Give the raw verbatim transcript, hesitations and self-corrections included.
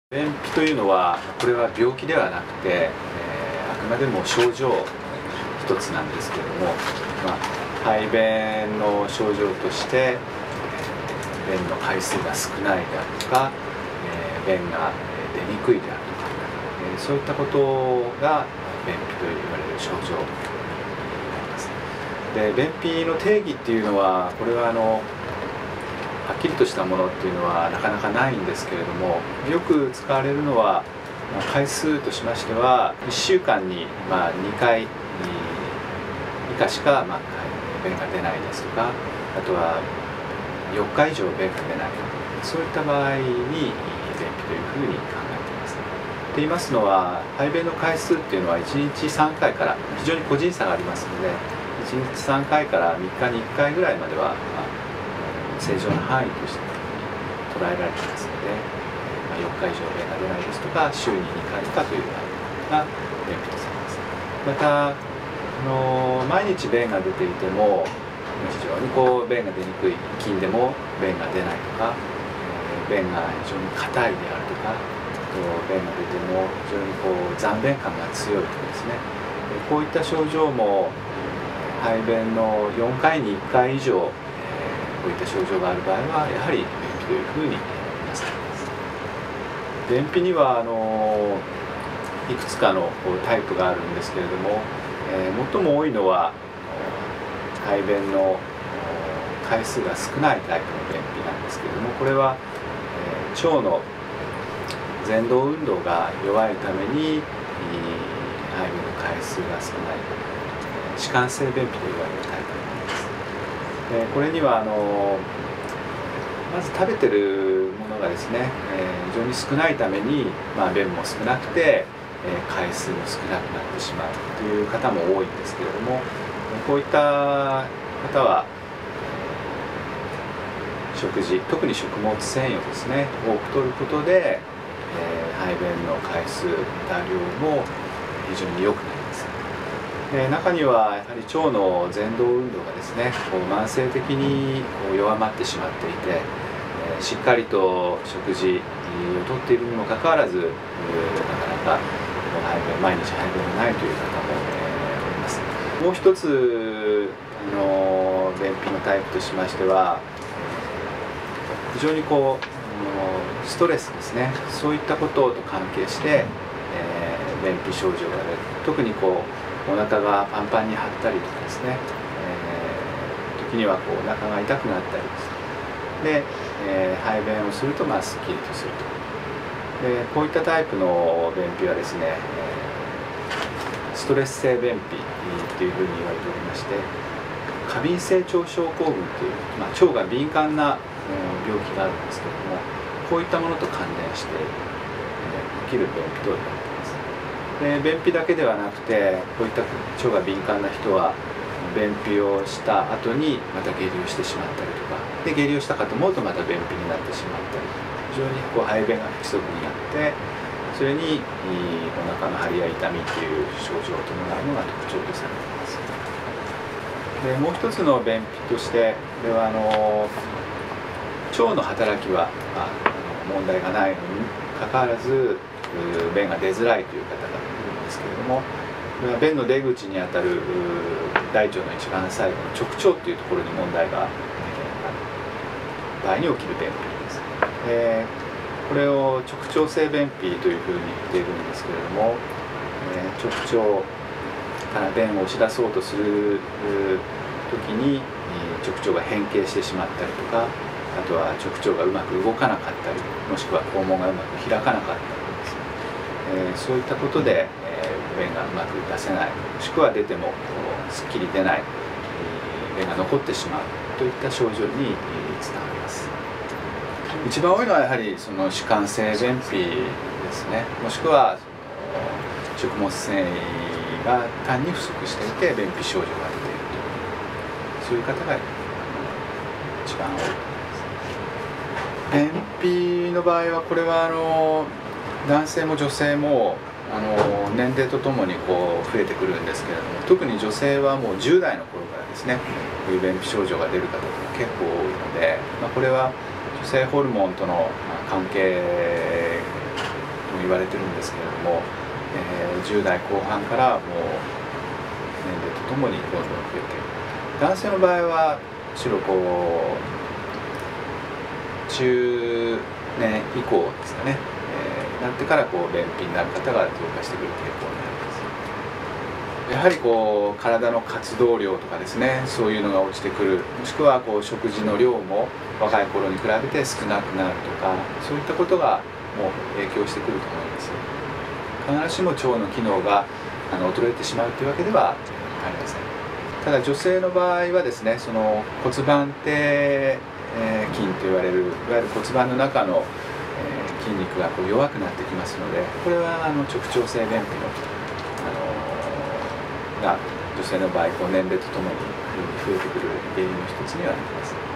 便秘というのは、これは病気ではなくて、えー、あくまでも症状一つなんですけれども、まあ、排便の症状として、えー、便の回数が少ないであるとか、えー、便が出にくいであるとか、えー、そういったことが便秘と言われる症状になります。で、便秘の定義っていうのは、これはあのはっきりとしたものっていうのはなかなかないんですけれども、よく使われるのは、まあ、回数としましてはいっしゅうかんに、まあ、にかい以下しか、まあ、便が出ないですとか、あとはよっか以上便が出ない、そういった場合に便秘というふうに考えています。と言いますのは、排便の回数っていうのはいちにちさんかいから、非常に個人差がありますので、いちにちさんかいからみっかにいっかいぐらいまでは、まあ正常な範囲として捉えられていますので、まあ、よっか以上便が出ないですとか、週ににかい以下という場合が便秘とされます。また、あの毎日便が出ていても、非常にこう便が出にくい筋でも便が出ないとか、えー、便が非常に硬いであるとか、と便が出ても非常にこう残便感が強いとかですね、こういった症状も排便のよんかいにいっかい以上こういった症状がある場合はやはり便秘というふうになされます。便秘にはあのいくつかのタイプがあるんですけれども、えー、最も多いのは排便の回数が少ないタイプの便秘なんですけれども、これは、えー、腸の蠕動運動が弱いために排便の回数が少ない弛緩性便秘と言われるタイプになります。えー、これにはあのまず食べてるものがですね、えー、非常に少ないために、まあ、便も少なくて、えー、回数も少なくなってしまうという方も多いんですけれども、こういった方は食事、特に食物繊維をですね多く摂ることで、えー、排便の回数、また量も非常に良くなります。えー、中にはやはり腸の蠕動運動がですねこう慢性的にこう弱まってしまっていて、えー、しっかりと食事をとっているにもかかわらず、えー、なかなか排便毎日排便がないという方も、えー、おります。もう一つあの便秘のタイプとしましては、非常にこうストレスですね、そういったことと関係して、えー、便秘症状が出る。特にこうお腹がパンパンに張ったりとかですね、えー、時にはこうお腹が痛くなったりですで、えー、排便をするとまあすっきりとすると。でこういったタイプの便秘はですね、えー、ストレス性便秘というふうに言われておりまして、過敏性腸症候群という、まあ、腸が敏感な病気があるんですけれども、こういったものと関連して、えー、起きる便秘と言われています。で便秘だけではなくて、こういった腸が敏感な人は便秘をした後にまた下痢をしてしまったりとかで、下痢をしたかと思うとまた便秘になってしまったり、非常にこう排便が不規則になって、それにお腹の張りや痛みという症状を伴うのが特徴とされています。でもう一つの便秘として、これはあの腸の働きは、まあ、問題がないのにかかわらず便が出づらいという方がいるんですけれども、これは便の出口にあたる大腸の一番最後の直腸というところに問題がある場合に起きる便秘です。えー、これを直腸性便秘というふうに言っているんですけれども、えー、直腸から便を押し出そうとする時に直腸が変形してしまったりとか、あとは直腸がうまく動かなかったり、もしくは肛門がうまく開かなかったりですね、えー、そういったことで、えー、便がうまく出せない、もしくは出てもすっきり出ない、えー、便が残ってしまうといった症状につながります。一番多いのはやはりその弛緩性便秘ですね、もしくはその食物繊維が単に不足していて便秘症状が出ているという、そういう方が一番多い。便秘の場合はこれはあの男性も女性もあの年齢とともにこう増えてくるんですけれども、特に女性はもうじゅう代の頃からですねこういう便秘症状が出る方が結構多いので、まあ、これは女性ホルモンとの関係言われてるんですけれども、えー、じゅう代後半からもう年齢とともにどんどん増えている。男性の場合はむしろこう中年以降ですかね、えー、なってからこう便秘になる方が増加してくる傾向になります。やはりこう体の活動量とかですね、そういうのが落ちてくる、もしくはこう食事の量も若い頃に比べて少なくなるとか、そういったことがもう影響してくると思います。必ずしも腸の機能があの衰えてしまうというわけではありません。ただ女性の場合はですね、その骨盤底、えー、筋と言われる、いわゆる骨盤の中の、えー、筋肉がこう弱くなってきますので、これはあの直腸性便秘の、あのー、が女性の場合こう年齢とともに増えてくる原因の一つにはなります。